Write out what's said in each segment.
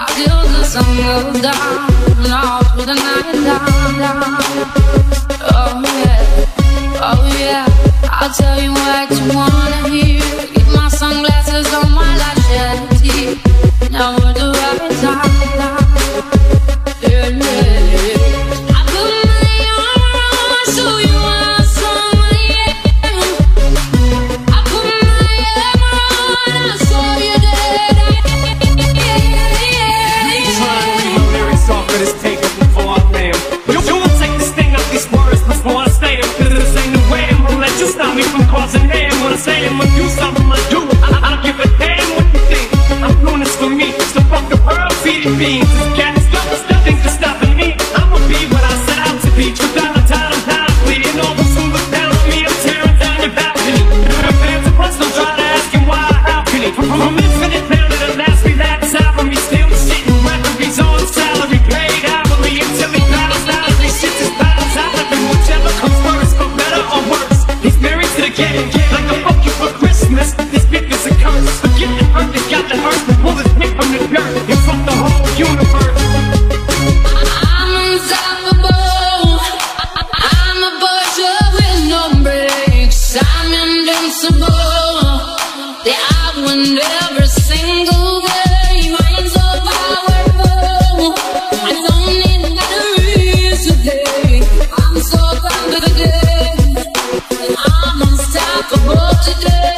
till the sun goes down, all through the night down. Oh yeah, I'll tell you what you wanna hear. Get my sunglasses on while I shed a tear. Now we're the right time. Yeah, yeah. I put my arm on so you want someone, yeah. I put my arm on so you're dead. Trying to read my lyrics off of this tape before I lay 'em. You will take this thing up these words before I say them. Cause this ain't the way I'm gonna let you stop me from causing harm. When I say I'm gonna do something, I do. I don't give a damn what you think. I'm doing this for me. So fuck the world, feeding beans. This cat is stuck, there's nothing for stopping me. I'ma be what I set out to be. True dollar, time, bleeding all those who look down on me. I'm tearing down your balcony. The fans are plus, don't try to ask him why, how can he? From infinite pound to the last me, that's out for me. Still shitting referees on salary, paid hourly until he battles loudly. Shit just battles out of him, whichever comes first, for better or worse. He's married to the game, like a fuck you for Christmas. This bitch is a curse. Forget the earth, they got the earth. Pull this pick from the dirt and fuck the whole universe. I'm unstoppable. I'm a butcher with no brakes. I'm invincible. Yeah, I win every single game. I'm so powerful. I don't need batteries today. I'm so confident. And I'm unstoppable today.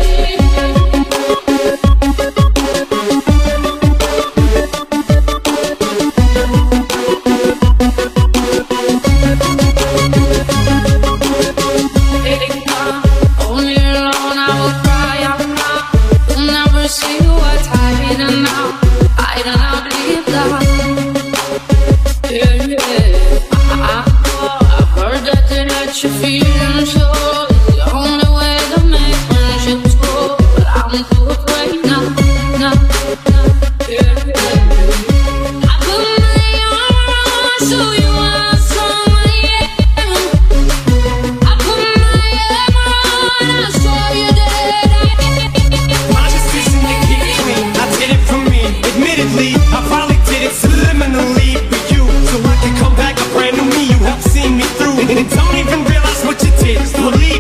Only alone I will cry out now. You'll never see what's hiding now. Hiding out deep down. Yeah, yeah. I've heard that they let you feel so. It's the only way to make friendships grow. But I'm too afraid now. Yeah, yeah. I put my arm on so you want someone, yeah. I put my arm on so you're dead. My decision to keep clean, I did it for me. Admittedly, I probably did it subliminally for you, so I can come back a brand new me. You helped see me through, and don't even realize what you did. Believe